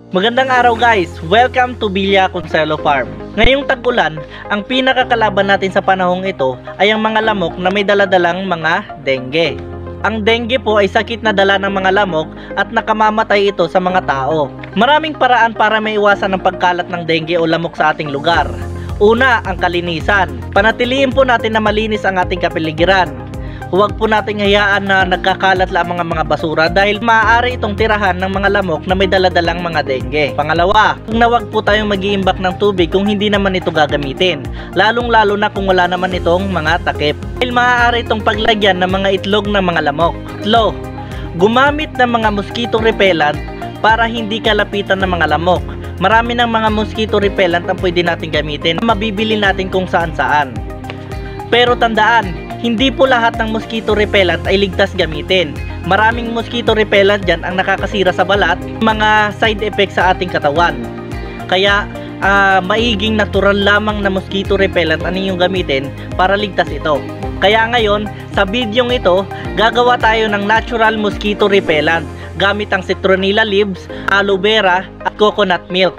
Magandang araw guys! Welcome to Villa Consuelo Farm. Ngayong tag-ulan, ang pinakakalaban natin sa panahong ito ay ang mga lamok na may daladalang mga dengue. Ang dengue po ay sakit na dala ng mga lamok at nakamamatay ito sa mga tao. Maraming paraan para maiwasan ang pagkalat ng dengue o lamok sa ating lugar. Una, ang kalinisan. Panatiliin po natin na malinis ang ating kapaligiran. Huwag po nating hayaan na nagkakalat lang mga basura dahil maaari itong tirahan ng mga lamok na may daladalang mga dengue. Pangalawa, huwag po tayong mag-iimbak ng tubig kung hindi naman ito gagamitin, lalong-lalo na kung wala naman itong mga takip. Dahil maaari itong paglagyan ng mga itlog ng mga lamok. Tatlo, gumamit ng mga mosquito repellent para hindi kalapitan ng mga lamok. Marami ng mga mosquito repellent ang pwede natin gamitin, mabibili natin kung saan-saan. Pero tandaan, hindi po lahat ng mosquito repellent ay ligtas gamitin. Maraming mosquito repellent dyan ang nakakasira sa balat, mga side effects sa ating katawan. Kaya maiging natural lamang na mosquito repellent ang inyong gamitin para ligtas ito. Kaya ngayon, sa bidyong ito, gagawa tayo ng natural mosquito repellent gamit ang citronella leaves, aloe vera at coconut milk.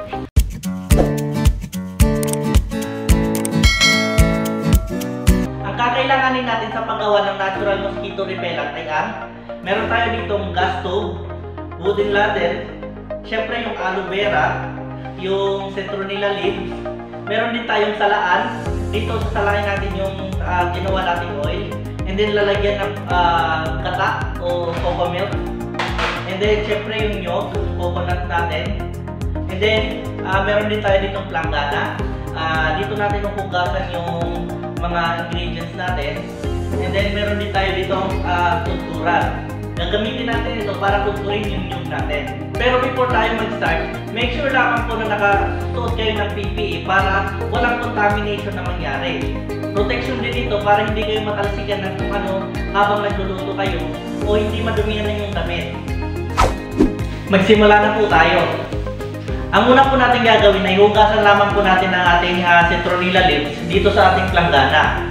Kakailanganin natin sa paggawa ng natural mosquito repellent ay meron tayo ditong gas stove, wooden ladle, syempre yung aloe vera, yung citronella leaves, meron din tayong salaan. Dito sasalain natin yung ginawa nating oil, and then lalagyan ng gata o cocoa milk, and then syempre yung nyog, coconut natin, and then meron din tayo ditong planggana. Dito natin hugasan yung mga ingredients natin, and then meron din tayo ditong tunturan. Gagamitin natin ito para tunturin yung nyug natin. Pero before tayo mag-start, make sure lamang po na nakasuot kayo ng PPE para walang contamination na mangyari. Protection din ito para hindi kayo matalsikan ng kung ano habang nagluluto kayo o hindi madumihan na yung damit. Magsimula na po tayo. Ang una po natin gagawin ay hugasan lamang po natin ang ating citronella leaves dito sa ating planggana.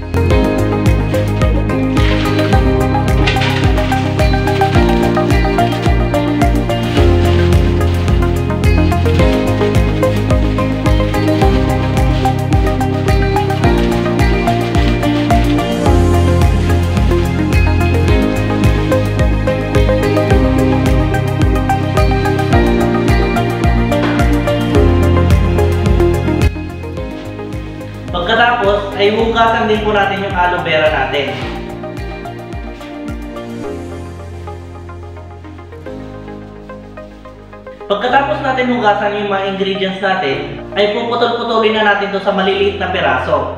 Pagkatapos ay hugasan din po natin yung aloe vera natin. Pagkatapos natin hugasan yung mga ingredients natin, ay puputol-putulin na natin ito sa maliliit na piraso.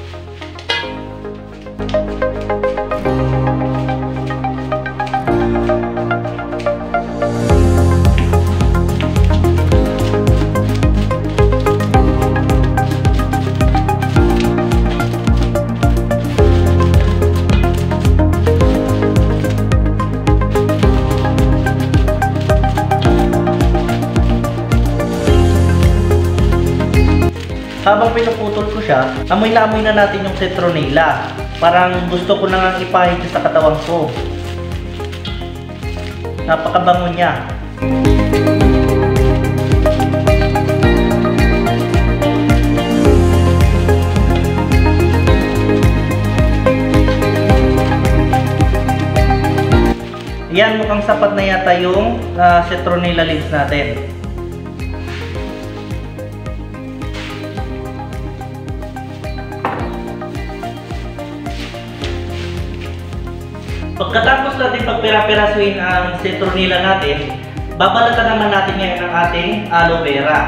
Habang pinuputol ko siya, amoy na amoy na natin yung citronella. Parang gusto ko na nga ipahid sa katawan ko. Napakabango niya. Yan, mukhang sapat na yata yung citronella leaves natin. Pagkatapos natin pagpira-pirasuin ang citronella natin, babalatan naman natin ngayon ang ating aloe vera.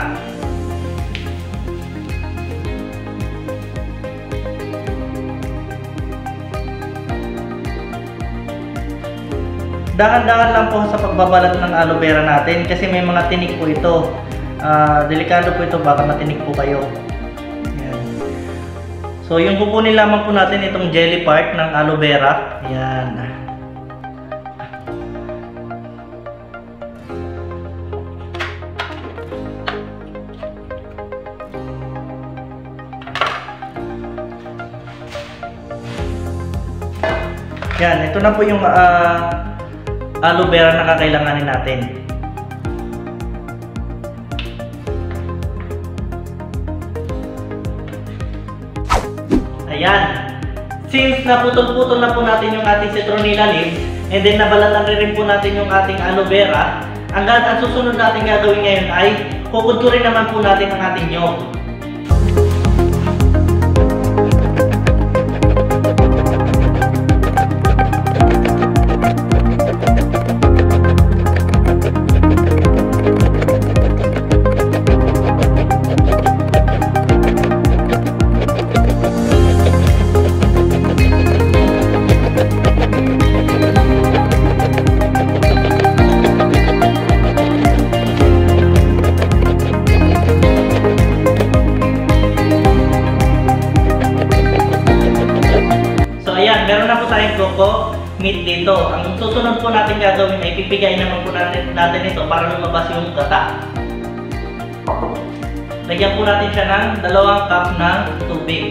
Dahan-dahan lang po sa pagbabalat ng aloe vera natin kasi may mga tinik po ito. Delikado po ito, baka matinik po kayo. Ayan. So yung kukunin lamang po natin itong jelly part ng aloe vera. Ayan. Yan, ito na po yung aloe vera na kakailanganin natin. Ayan. Since naputol-putol na po natin yung ating citronella leaves, and then nabalatan rin po natin yung ating aloe vera, ang susunod natin gagawin ngayon ay kukudkurin naman po natin ang ating nyog. Meron na po tayong coco meat dito. Ang susunod po natin gagawin ay pipigayin naman po natin ito para lumabas yung gata. Lagyan po natin siya ng 2 cup ng tubig.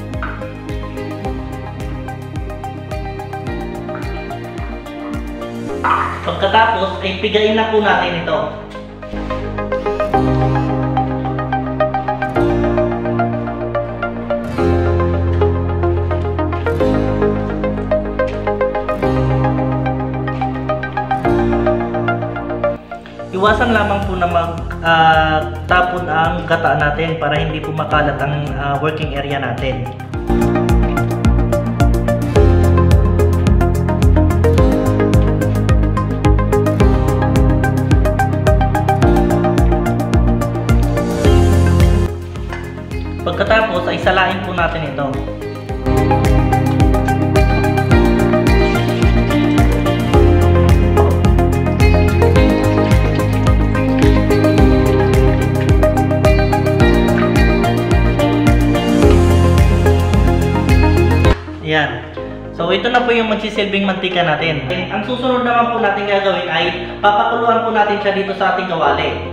Pagkatapos ay pigayin na po natin ito. Iwasan lamang po na magtapon ang gata natin para hindi po makalat ang working area natin. Pagkatapos ay salain po natin ito. Yan. So ito na po yung magsisilbing mantika natin. Ang susunod naman po natin gagawin ay papakuluan po natin siya dito sa ating kawali.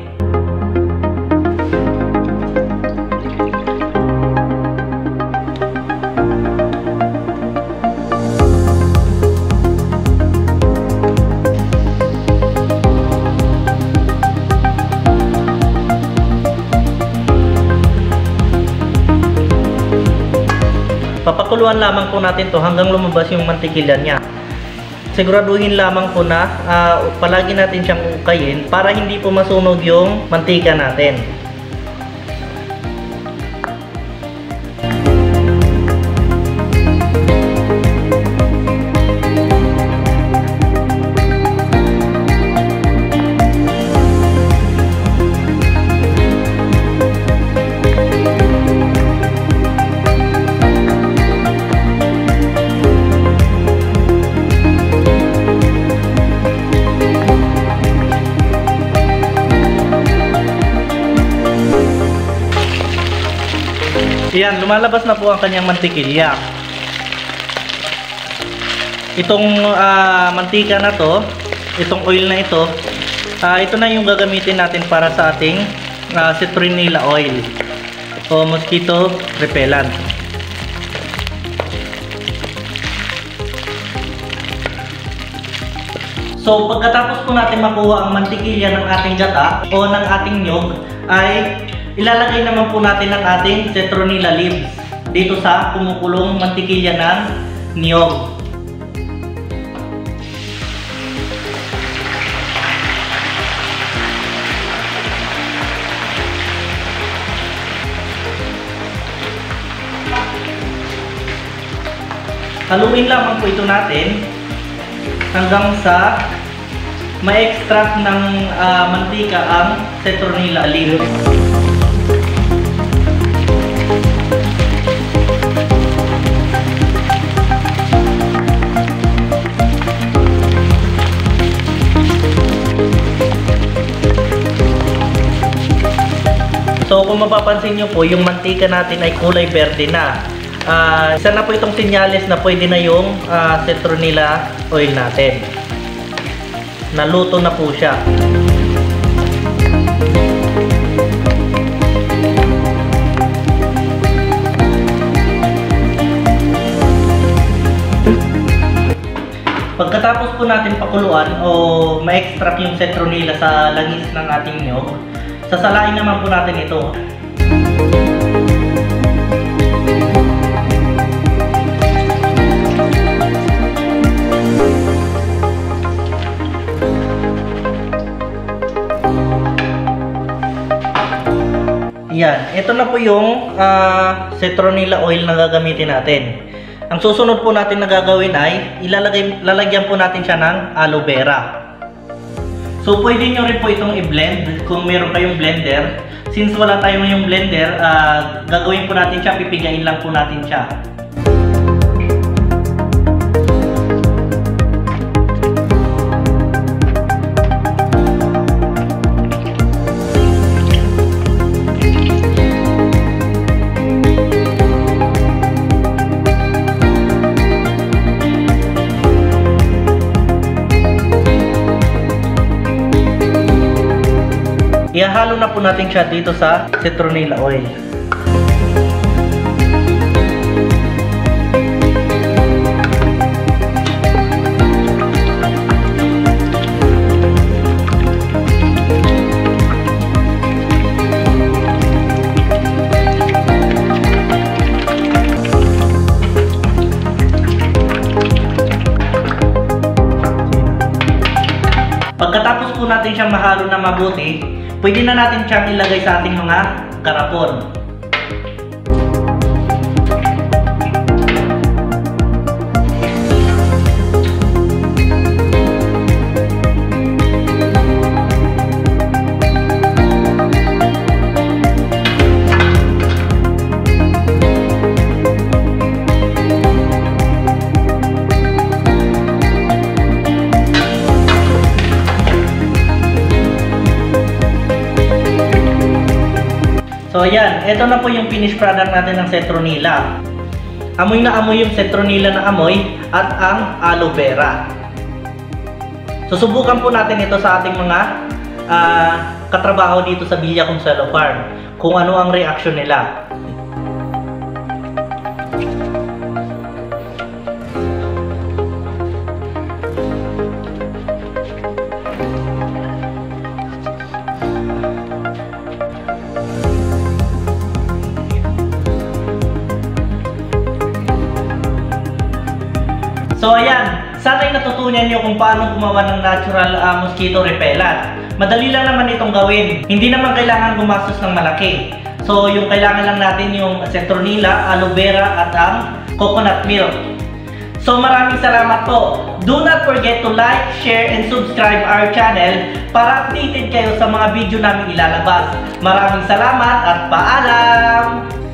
Papakuluan lamang po natin to hanggang lumabas yung mantikilya niya. Siguraduhin lamang po na palagi natin siyang ukayin para hindi po masunog yung mantika natin. Yan, lumalabas na po ang kanyang mantikilya. Itong mantika na to, itong oil na ito, ito na yung gagamitin natin para sa ating citronella oil o mosquito repellent. So pagkatapos po natin makuha ang mantikilya ng ating gata o ng ating nyog, ay ilalagay naman po natin ang ating citronella leaves dito sa kumukulong mantikilya ng niyog. Haluin lamang po ito natin hanggang sa ma-extract ng mantika ang citronella leaves. So kung mapapansin nyo po, yung mantika natin ay kulay berde na. Isa na po itong senyales na pwede na yung citronella oil natin. Naluto na po siya. Pagkatapos po natin pakuluan o ma-extract yung citronella sa langis ng ating nyog, sasalain naman po natin ito. Yan, ito na po yung citronella oil na gagamitin natin. Ang susunod po natin na gagawin ay lalagyan po natin siya ng aloe vera. So pwede nyo rin po itong i-blend kung meron kayong blender. Since wala tayong yung blender, gagawin po natin siya, pipigain lang po natin siya. Ihahalo na po natin siya dito sa citronella oil. Pagkatapos po natin siyang mahalo na mabuti, pwede na natin siyang ilagay sa ating mga garapon. So ayan, ito na po yung finished product natin ng citronella. Amoy na amoy yung citronella na amoy at ang aloe vera. Susubukan po natin ito sa ating mga katrabaho dito sa Villa Consuelo Farm, kung ano ang reaction nila. So ayan, sana'y natutunan nyo kung paano gumawa ng natural mosquito repellent. Madali lang naman itong gawin. Hindi naman kailangan gumastos ng malaki. So yung kailangan lang natin yung citronella, aloe vera at ang coconut milk. So maraming salamat po. Do not forget to like, share, and subscribe our channel para updated kayo sa mga video namin ilalabas. Maraming salamat at paalam!